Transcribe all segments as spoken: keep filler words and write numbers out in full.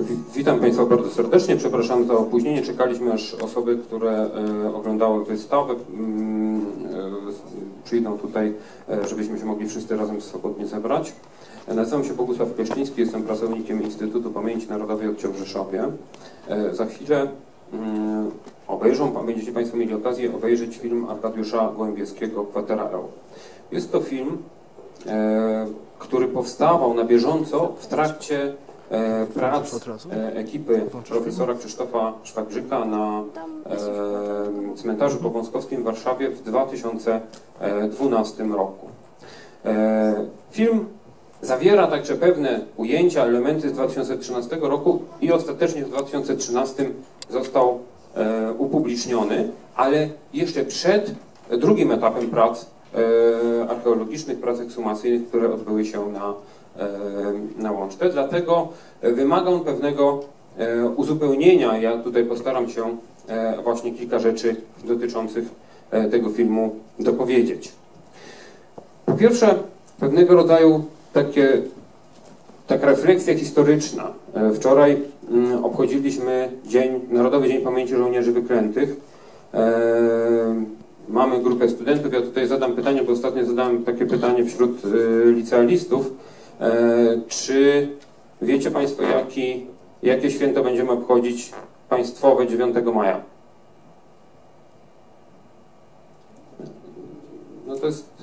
Witam Państwa bardzo serdecznie, przepraszam za opóźnienie. Czekaliśmy, aż osoby, które oglądały wystawę, przyjdą tutaj, żebyśmy się mogli wszyscy razem swobodnie zebrać. Nazywam się Bogusław Kleszczyński, jestem pracownikiem Instytutu Pamięci Narodowej oddział w Rzeszowie. Za chwilę obejrzą, będziecie Państwo mieli okazję obejrzeć film Arkadiusza Gołębieskiego Kwatera L. Jest to film, który powstawał na bieżąco w trakcie prac ekipy profesora Krzysztofa Szwagrzyka na cmentarzu powązkowskim w Warszawie w dwa tysiące dwunastym roku. Film zawiera także pewne ujęcia, elementy z dwa tysiące trzynastego roku i ostatecznie w dwa tysiące trzynastym został upubliczniony, ale jeszcze przed drugim etapem prac archeologicznych, prac ekshumacyjnych, które odbyły się na, na Łączce. Dlatego wymaga on pewnego uzupełnienia. Ja tutaj postaram się właśnie kilka rzeczy dotyczących tego filmu dopowiedzieć. Po pierwsze, pewnego rodzaju takie, taka refleksja historyczna. Wczoraj obchodziliśmy dzień, Narodowy Dzień Pamięci Żołnierzy Wyklętych. Mamy grupę studentów, ja tutaj zadam pytanie, bo ostatnio zadałem takie pytanie wśród licealistów. Czy wiecie Państwo, jaki, jakie święto będziemy obchodzić państwowe dziewiątego maja? No to jest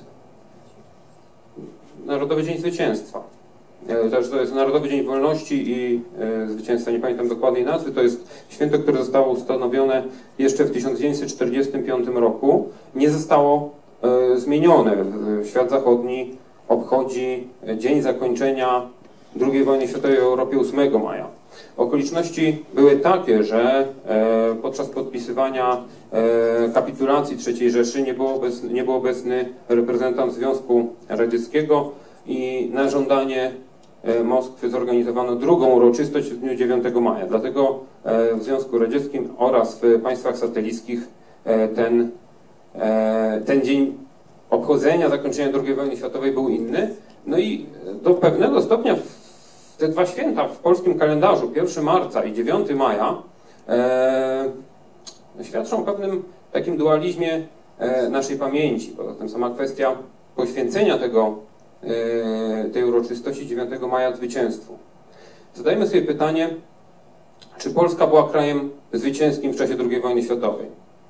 Narodowy Dzień Zwycięstwa. To jest Narodowy Dzień Wolności i Zwycięstwa, nie pamiętam dokładnej nazwy. To jest święto, które zostało ustanowione jeszcze w tysiąc dziewięćset czterdziestym piątym roku. Nie zostało zmienione. Świat zachodni obchodzi dzień zakończenia drugiej wojny światowej w Europie ósmego maja. Okoliczności były takie, że podczas podpisywania kapitulacji trzeciej Rzeszy nie był obecny, nie był obecny reprezentant Związku Radzieckiego i na żądanie Moskwy zorganizowano drugą uroczystość w dniu dziewiątego maja. Dlatego w Związku Radzieckim oraz w państwach satelickich ten, ten dzień obchodzenia zakończenia drugiej wojny światowej był inny. No i do pewnego stopnia te dwa święta w polskim kalendarzu, pierwszego marca i dziewiątego maja, e, świadczą o pewnym takim dualizmie e, naszej pamięci. Poza tym sama kwestia poświęcenia tego, e, tej uroczystości dziewiątego maja zwycięstwu. Zadajmy sobie pytanie, czy Polska była krajem zwycięskim w czasie drugiej wojny światowej?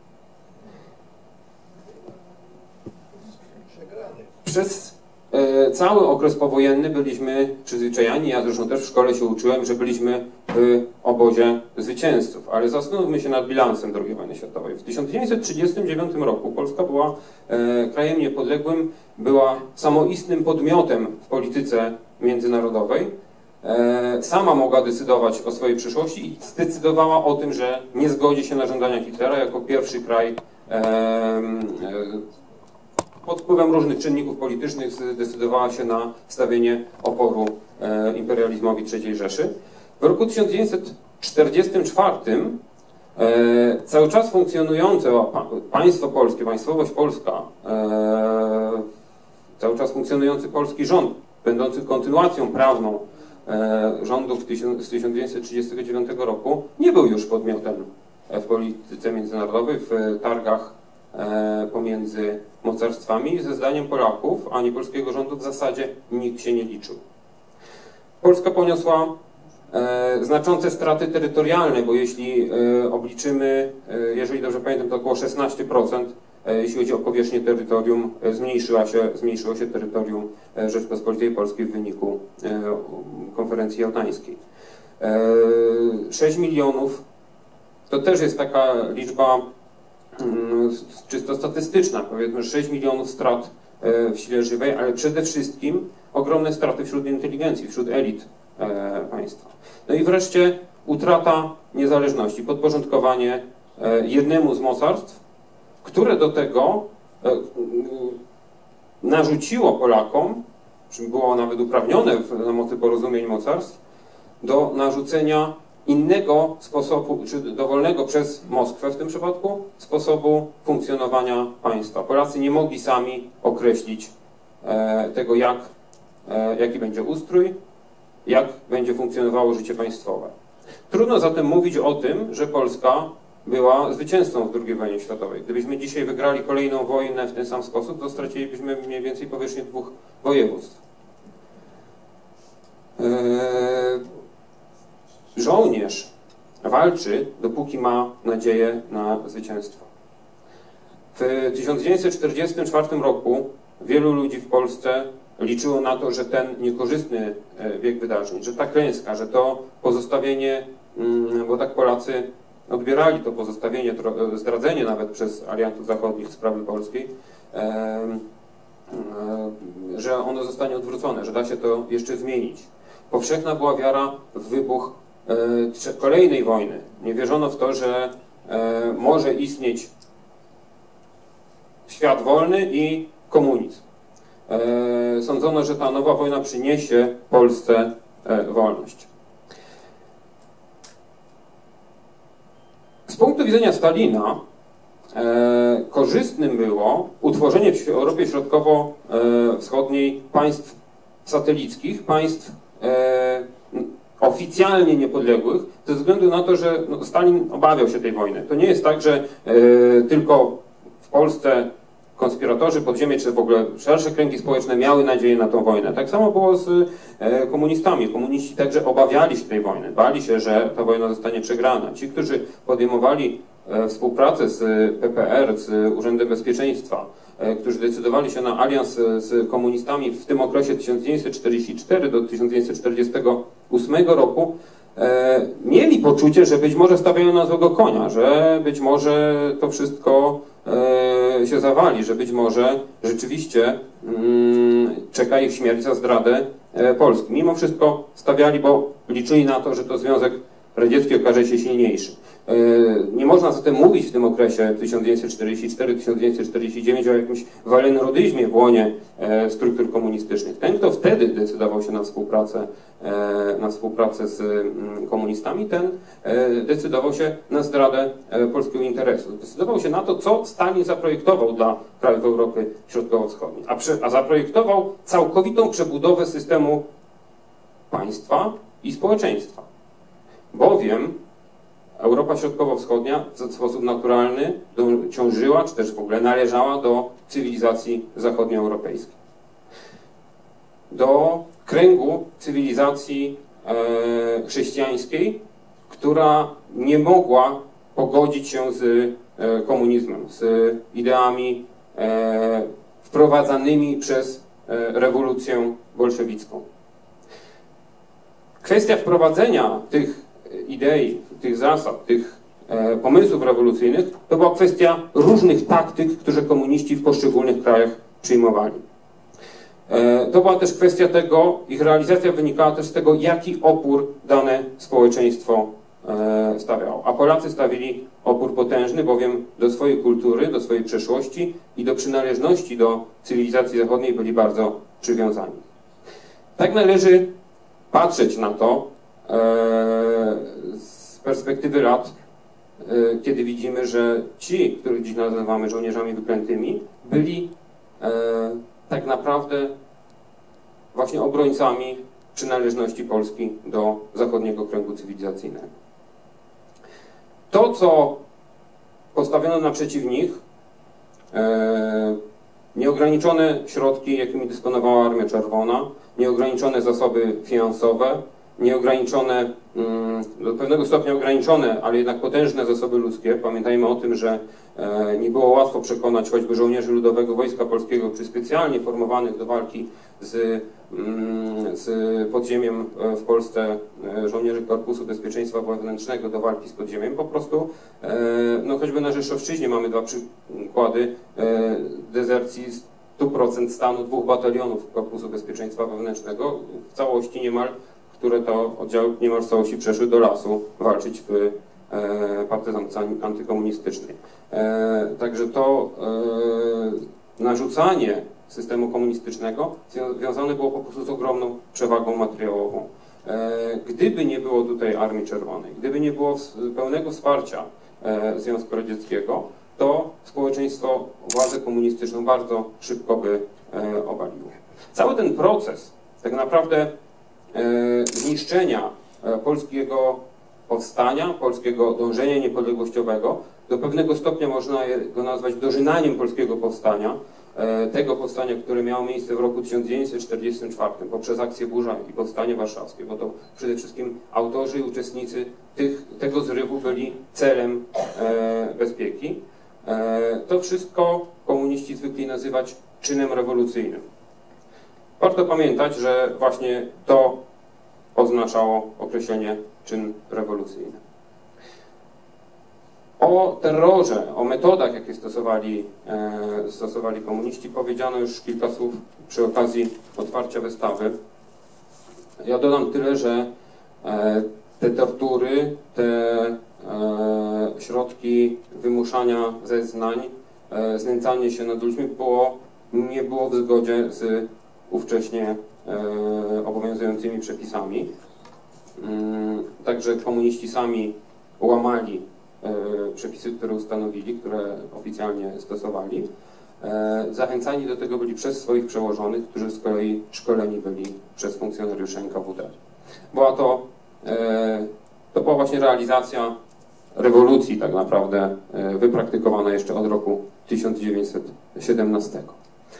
Przez cały okres powojenny byliśmy przyzwyczajeni, ja zresztą też w szkole się uczyłem, że byliśmy w obozie zwycięzców, ale zastanówmy się nad bilansem drugiej wojny światowej. W tysiąc dziewięćset trzydziestym dziewiątym roku Polska była e, krajem niepodległym, była samoistnym podmiotem w polityce międzynarodowej. E, sama mogła decydować o swojej przyszłości i zdecydowała o tym, że nie zgodzi się na żądania Hitlera jako pierwszy kraj e, e, pod wpływem różnych czynników politycznych zdecydowała się na stawienie oporu e, imperializmowi trzeciej Rzeszy. W roku tysiąc dziewięćset czterdziestym czwartym e, cały czas funkcjonujące państwo polskie, państwowość polska, e, cały czas funkcjonujący polski rząd, będący kontynuacją prawną e, rządów z tysiąc dziewięćset trzydziestego dziewiątego roku, nie był już podmiotem w polityce międzynarodowej, w targach pomiędzy mocarstwami. Ze zdaniem Polaków, ani polskiego rządu w zasadzie nikt się nie liczył. Polska poniosła e, znaczące straty terytorialne, bo jeśli e, obliczymy, e, jeżeli dobrze pamiętam, to około szesnaście procent, e, jeśli chodzi o powierzchnię terytorium, e, zmniejszyła się, zmniejszyło się terytorium e, Rzeczpospolitej Polskiej w wyniku e, konferencji jałtańskiej. E, sześć milionów to też jest taka liczba czysto statystyczna, powiedzmy sześć milionów strat w sile żywej, ale przede wszystkim ogromne straty wśród inteligencji, wśród elit państwa. No i wreszcie utrata niezależności, podporządkowanie jednemu z mocarstw, które do tego narzuciło Polakom, czy było nawet uprawnione na mocy porozumień mocarstw, do narzucenia innego sposobu, czy dowolnego przez Moskwę w tym przypadku, sposobu funkcjonowania państwa. Polacy nie mogli sami określić e, tego, jak, e, jaki będzie ustrój, jak będzie funkcjonowało życie państwowe. Trudno zatem mówić o tym, że Polska była zwycięzcą w drugiej wojnie światowej. Gdybyśmy dzisiaj wygrali kolejną wojnę w ten sam sposób, to stracilibyśmy mniej więcej powierzchnię dwóch województw. Eee, żołnierz walczy, dopóki ma nadzieję na zwycięstwo. W tysiąc dziewięćset czterdziestym czwartym roku wielu ludzi w Polsce liczyło na to, że ten niekorzystny bieg wydarzeń, że ta klęska, że to pozostawienie, bo tak Polacy odbierali to pozostawienie, zdradzenie nawet przez aliantów zachodnich sprawy polskiej, że ono zostanie odwrócone, że da się to jeszcze zmienić. Powszechna była wiara w wybuch kolejnej wojny. Nie wierzono w to, że może istnieć świat wolny i komunizm. Sądzono, że ta nowa wojna przyniesie Polsce wolność. Z punktu widzenia Stalina korzystnym było utworzenie w Europie Środkowo-Wschodniej państw satelickich, państw oficjalnie niepodległych, ze względu na to, że no, Stalin obawiał się tej wojny. To nie jest tak, że tylko w Polsce konspiratorzy, podziemie, czy w ogóle szersze kręgi społeczne miały nadzieję na tą wojnę. Tak samo było z e, komunistami. Komuniści także obawiali się tej wojny, bali się, że ta wojna zostanie przegrana. Ci, którzy podejmowali e, współpracę z P P R, z Urzędem Bezpieczeństwa, e, którzy decydowali się na alians z komunistami w tym okresie tysiąc dziewięćset czterdziesty czwarty do tysiąc dziewięćset czterdziestego ósmego roku, e, mieli poczucie, że być może stawiają na złego konia, że być może to wszystko e, się zawali, że być może rzeczywiście mm, czeka ich śmierć za zdradę e, Polski. Mimo wszystko stawiali, bo liczyli na to, że to Związek Radziecki okaże się silniejszy. E, nie można zatem mówić w tym okresie tysiąc dziewięćset czterdziesty czwarty do tysiąc dziewięćset czterdziesty dziewiąty o jakimś walenrodyzmie w łonie e, struktur komunistycznych. Ten, kto wtedy decydował się na współpracę, e, na współpracę z mm, komunistami, ten e, decydował się na zdradę e, polskiego interesu. Decydował się na to, co Stalin zaprojektował dla krajów Europy Środkowo-Wschodniej. A, prze, a zaprojektował całkowitą przebudowę systemu państwa i społeczeństwa. Bowiem Europa Środkowo-Wschodnia w sposób naturalny ciążyła, czy też w ogóle należała do cywilizacji zachodnioeuropejskiej. Do kręgu cywilizacji e, chrześcijańskiej, która nie mogła pogodzić się z e, komunizmem, z ideami e, wprowadzanymi przez e, rewolucję bolszewicką. Kwestia wprowadzenia tych idei, tych zasad, tych e, pomysłów rewolucyjnych, to była kwestia różnych taktyk, które komuniści w poszczególnych krajach przyjmowali. E, to była też kwestia tego, ich realizacja wynikała też z tego, jaki opór dane społeczeństwo e, stawiało. A Polacy stawili opór potężny, bowiem do swojej kultury, do swojej przeszłości i do przynależności do cywilizacji zachodniej byli bardzo przywiązani. Tak należy patrzeć na to, z perspektywy lat, kiedy widzimy, że ci, których dziś nazywamy żołnierzami wyklętymi, byli tak naprawdę właśnie obrońcami przynależności Polski do zachodniego kręgu cywilizacyjnego. To, co postawiono naprzeciw nich, nieograniczone środki, jakimi dysponowała Armia Czerwona, nieograniczone zasoby finansowe, nieograniczone, do pewnego stopnia ograniczone, ale jednak potężne zasoby ludzkie. Pamiętajmy o tym, że nie było łatwo przekonać choćby żołnierzy Ludowego Wojska Polskiego, czy specjalnie formowanych do walki z, z podziemiem w Polsce żołnierzy Korpusu Bezpieczeństwa Wewnętrznego do walki z podziemiem. Po prostu, no choćby na Rzeszowszczyźnie mamy dwa przykłady dezercji z stu procent stanu dwóch batalionów Korpusu Bezpieczeństwa Wewnętrznego, w całości niemal, które to oddziały niemal w całości przeszły do lasu walczyć w e, partyzance antykomunistycznej. E, także to e, narzucanie systemu komunistycznego związane było po prostu z ogromną przewagą materiałową. E, gdyby nie było tutaj Armii Czerwonej, gdyby nie było pełnego wsparcia e, Związku Radzieckiego, to społeczeństwo władzę komunistyczną bardzo szybko by e, obaliło. Cały ten proces tak naprawdę zniszczenia polskiego, powstania, polskiego dążenia niepodległościowego. Do pewnego stopnia można go nazwać dożynaniem polskiego powstania, tego powstania, które miało miejsce w roku tysiąc dziewięćset czterdziestym czwartym poprzez akcję Burza i Powstanie Warszawskie, bo to przede wszystkim autorzy i uczestnicy tych, tego zrywu byli celem e, bezpieki. E, to wszystko komuniści zwykli nazywać czynem rewolucyjnym. Warto pamiętać, że właśnie to oznaczało określenie czyn rewolucyjny. O terrorze, o metodach, jakie stosowali, e, stosowali komuniści, powiedziano już kilka słów przy okazji otwarcia wystawy. Ja dodam tyle, że e, te tortury, te e, środki wymuszania zeznań, e, znęcanie się nad ludźmi było, nie było w zgodzie z ówcześnie e, obowiązującymi przepisami. Mm, także komuniści sami łamali przepisy, które ustanowili, które oficjalnie stosowali. Zachęcani do tego byli przez swoich przełożonych, którzy z kolei szkoleni byli przez funkcjonariuszy N K W D. Była to, to była właśnie realizacja rewolucji tak naprawdę wypraktykowana jeszcze od roku tysiąc dziewięćset siedemnastego.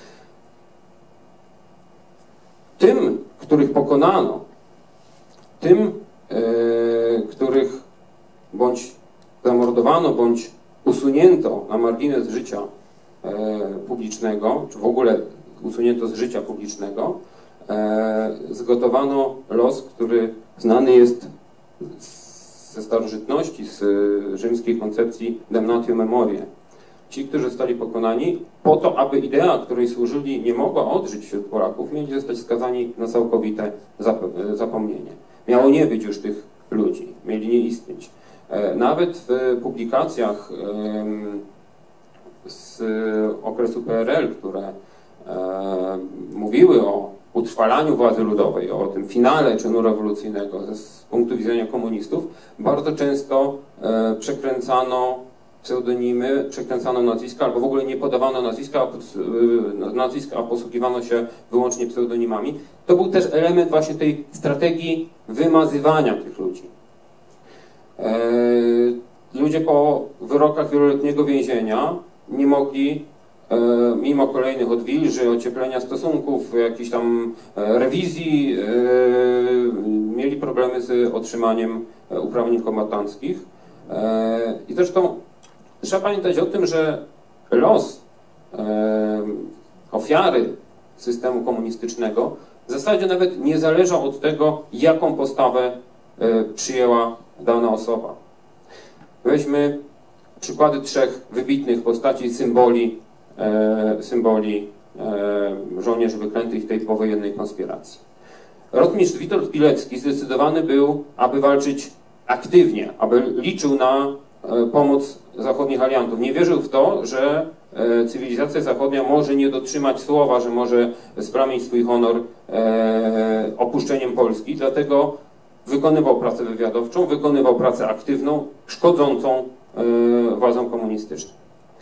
Tym, których pokonano, tym, których bądź zamordowano, bądź usunięto na margines życia e, publicznego, czy w ogóle usunięto z życia publicznego, e, zgotowano los, który znany jest ze starożytności, z rzymskiej koncepcji damnatio memoriae. Ci, którzy zostali pokonani, po to, aby idea, której służyli, nie mogła odżyć wśród Polaków, mieli zostać skazani na całkowite zap zapomnienie. Miało nie być już tych ludzi, mieli nie istnieć. Nawet w publikacjach z okresu P R L, które mówiły o utrwalaniu władzy ludowej, o tym finale czynu rewolucyjnego z punktu widzenia komunistów, bardzo często przekręcano pseudonimy, przekręcano nazwiska, albo w ogóle nie podawano nazwiska, nazwiska, a posługiwano się wyłącznie pseudonimami. To był też element właśnie tej strategii wymazywania tych ludzi. Ludzie po wyrokach wieloletniego więzienia nie mogli, mimo kolejnych odwilży, ocieplenia stosunków, jakichś tam rewizji, mieli problemy z otrzymaniem uprawnień kombatanckich. I zresztą trzeba pamiętać o tym, że los ofiary systemu komunistycznego w zasadzie nawet nie zależał od tego, jaką postawę przyjęła dana osoba. Weźmy przykłady trzech wybitnych postaci, symboli, e, symboli e, żołnierzy wyklętych tej powojennej konspiracji. Rotmistrz Witold Pilecki zdecydowany był, aby walczyć aktywnie, aby liczył na e, pomoc zachodnich aliantów. Nie wierzył w to, że e, cywilizacja zachodnia może nie dotrzymać słowa, że może splamić swój honor e, opuszczeniem Polski, dlatego wykonywał pracę wywiadowczą, wykonywał pracę aktywną, szkodzącą e, władzom komunistycznym.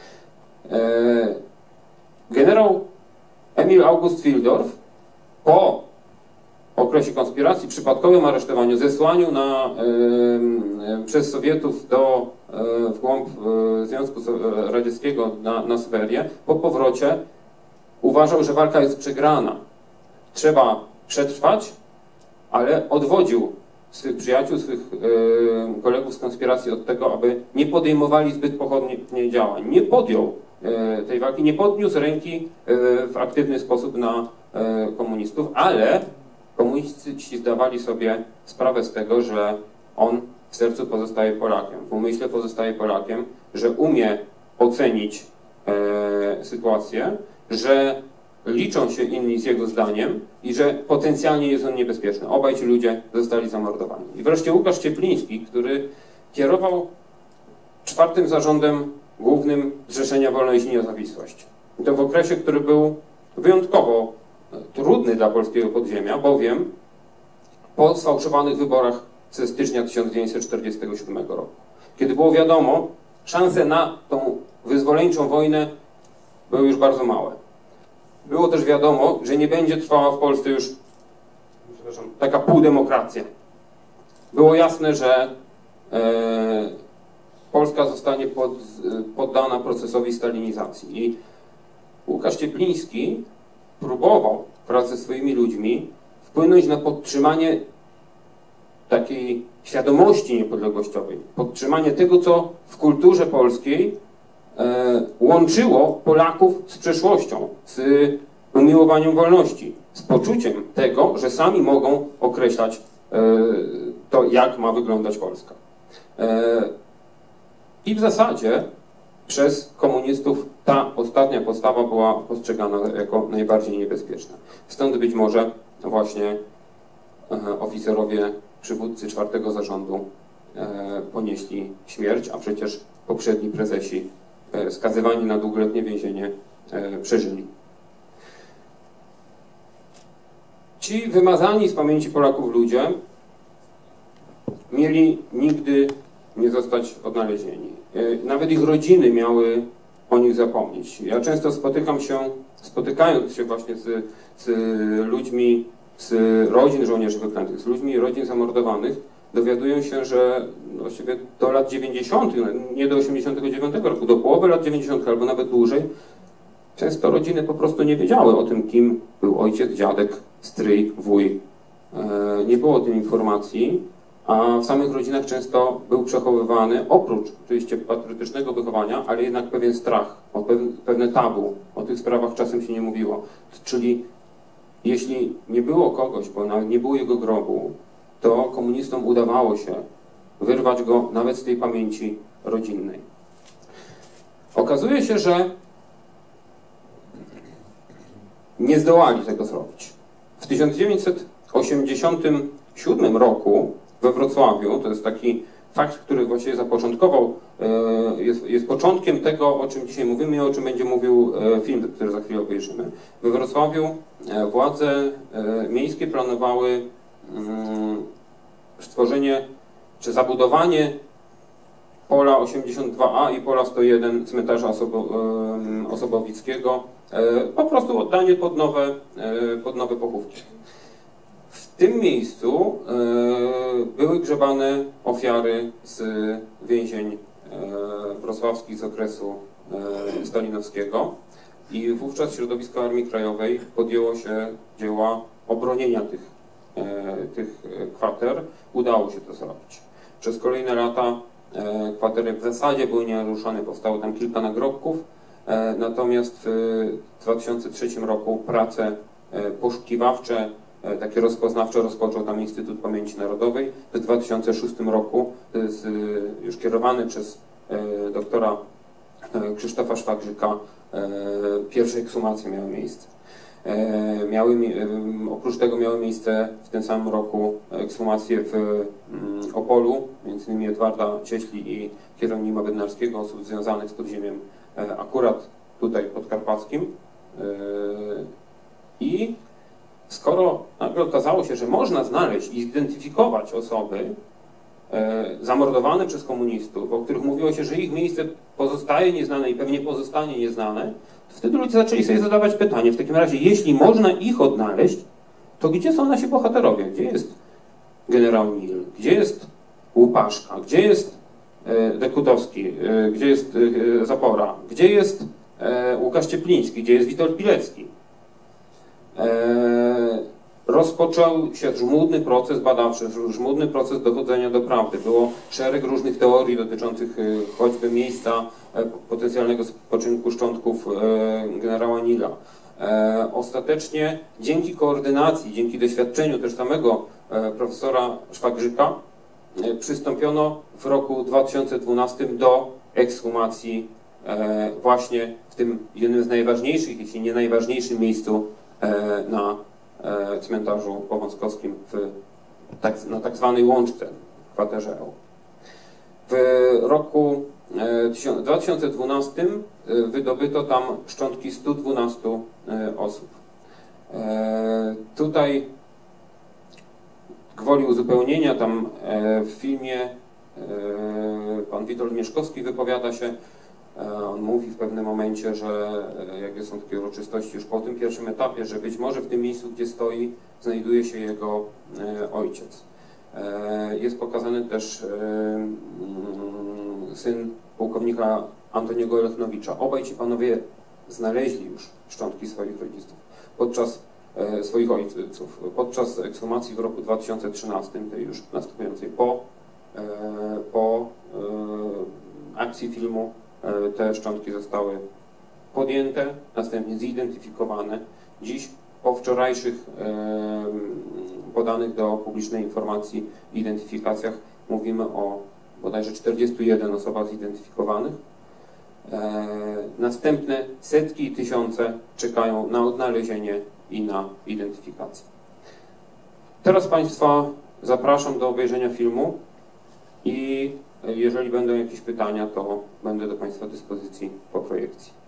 E, generał Emil August Fieldorf po okresie konspiracji, przypadkowym aresztowaniu, zesłaniu na, e, przez Sowietów do, e, w głąb e, Związku Radzieckiego na, na Syberię, po powrocie uważał, że walka jest przegrana. Trzeba przetrwać, ale odwodził swych przyjaciół, swych e, kolegów z konspiracji od tego, aby nie podejmowali zbyt pochodnie działań. Nie podjął e, tej walki, nie podniósł ręki e, w aktywny sposób na e, komunistów, ale komuniści zdawali sobie sprawę z tego, że on w sercu pozostaje Polakiem, w umyśle pozostaje Polakiem, że umie ocenić e, sytuację, że liczą się inni z jego zdaniem i że potencjalnie jest on niebezpieczny. Obaj ci ludzie zostali zamordowani. I wreszcie Łukasz Ciepliński, który kierował czwartym zarządem głównym Zrzeszenia Wolność i Niezawisłość. I to w okresie, który był wyjątkowo trudny dla polskiego podziemia, bowiem po sfałszowanych wyborach ze stycznia tysiąc dziewięćset czterdziestego siódmego roku, kiedy było wiadomo, szanse na tą wyzwoleńczą wojnę były już bardzo małe. Było też wiadomo, że nie będzie trwała w Polsce już przepraszam, taka półdemokracja. Było jasne, że Polska zostanie pod, poddana procesowi stalinizacji. I Łukasz Ciepliński próbował wraz ze swoimi ludźmi wpłynąć na podtrzymanie takiej świadomości niepodległościowej, podtrzymanie tego, co w kulturze polskiej e, łączyło Polaków z przeszłością, z umiłowaniem wolności, z poczuciem tego, że sami mogą określać e, to, jak ma wyglądać Polska. E, I w zasadzie przez komunistów ta ostatnia postawa była postrzegana jako najbardziej niebezpieczna. Stąd być może właśnie e, oficerowie, przywódcy czwartego zarządu e, ponieśli śmierć, a przecież poprzedni prezesi e, skazywani na długoletnie więzienie e, przeżyli. Ci wymazani z pamięci Polaków ludzie mieli nigdy nie zostać odnalezieni. Nawet ich rodziny miały o nich zapomnieć. Ja często spotykam się, spotykając się właśnie z, z ludźmi z rodzin żołnierzy wyklętych, z ludźmi rodzin zamordowanych, dowiadują się, że właściwie do lat dziewięćdziesiątych, nie do osiemdziesiątego dziewiątego roku, do połowy lat dziewięćdziesiątych albo nawet dłużej, często rodziny po prostu nie wiedziały o tym, kim był ojciec, dziadek, stryj, wuj. Nie było o tym informacji, a w samych rodzinach często był przechowywany, oprócz oczywiście patriotycznego wychowania, ale jednak pewien strach, pewne tabu. O tych sprawach czasem się nie mówiło. Czyli jeśli nie było kogoś, bo nawet nie było jego grobu, to komunistom udawało się wyrwać go nawet z tej pamięci rodzinnej. Okazuje się, że nie zdołali tego zrobić. W tysiąc dziewięćset osiemdziesiątym siódmym roku we Wrocławiu, to jest taki fakt, który właściwie zapoczątkował, jest, jest początkiem tego, o czym dzisiaj mówimy i o czym będzie mówił film, który za chwilę obejrzymy. We Wrocławiu władze miejskie planowały stworzenie czy zabudowanie pola osiemdziesiąt dwa A i pola sto jeden cmentarza Osobo, Osobowickiego, po prostu oddanie pod nowe, pod nowe pochówki. W tym miejscu były grzebane ofiary z więzień wrocławskich z okresu stalinowskiego i wówczas środowisko Armii Krajowej podjęło się dzieła obronienia tych, tych kwater. Udało się to zrobić. Przez kolejne lata kwatery w zasadzie były nienaruszone, powstało tam kilka nagrobków, natomiast w dwa tysiące trzecim roku prace poszukiwawcze, takie rozpoznawcze rozpoczął tam Instytut Pamięci Narodowej. W dwa tysiące szóstym roku, z, już kierowany przez doktora Krzysztofa Szwagrzyka, pierwsze ekshumacje miały miejsce. Miały, oprócz tego miały miejsce w tym samym roku ekshumacje w Opolu, między innymi Edwarda Cieśli i Hieronima Bednarskiego, osób związanych z podziemiem akurat tutaj podkarpackim. I skoro nagle okazało się, że można znaleźć i zidentyfikować osoby e, zamordowane przez komunistów, o których mówiło się, że ich miejsce pozostaje nieznane i pewnie pozostanie nieznane, to wtedy ludzie zaczęli sobie zadawać pytanie, w takim razie, jeśli można ich odnaleźć, to gdzie są nasi bohaterowie? Gdzie jest generał Nil? Gdzie jest Łupaszka? Gdzie jest e, Dekutowski? E, gdzie jest e, Zapora? Gdzie jest e, Łukasz Ciepliński? Gdzie jest Witold Pilecki? Rozpoczął się żmudny proces badawczy, żmudny proces dochodzenia do prawdy. Było szereg różnych teorii dotyczących choćby miejsca potencjalnego spoczynku szczątków generała Nila. Ostatecznie dzięki koordynacji, dzięki doświadczeniu też samego profesora Szwagrzyka przystąpiono w roku dwa tysiące dwunastym do ekshumacji właśnie w tym jednym z najważniejszych, jeśli nie najważniejszym miejscu na cmentarzu powązkowskim w, tak, na tak zwanej Łączce, w kwaterze E U. W roku dwa tysiące dwunastym wydobyto tam szczątki stu dwunastu osób. Tutaj gwoli uzupełnienia, tam w filmie pan Witold Mieszkowski wypowiada się. On mówi w pewnym momencie, że jak są takie uroczystości już po tym pierwszym etapie, że być może w tym miejscu, gdzie stoi, znajduje się jego ojciec. Jest pokazany też syn pułkownika Antoniego Lechnowicza. Obaj ci panowie znaleźli już szczątki swoich rodziców podczas swoich ojców. Podczas ekshumacji w roku dwa tysiące trzynastym, tej już następującej po, po akcji filmu, te szczątki zostały podjęte, następnie zidentyfikowane. Dziś po wczorajszych podanych do publicznej informacji identyfikacjach mówimy o bodajże czterdziestu jeden osobach zidentyfikowanych. Następne setki i tysiące czekają na odnalezienie i na identyfikację. Teraz Państwa zapraszam do obejrzenia filmu i jeżeli będą jakieś pytania, to będę do Państwa dyspozycji po projekcji.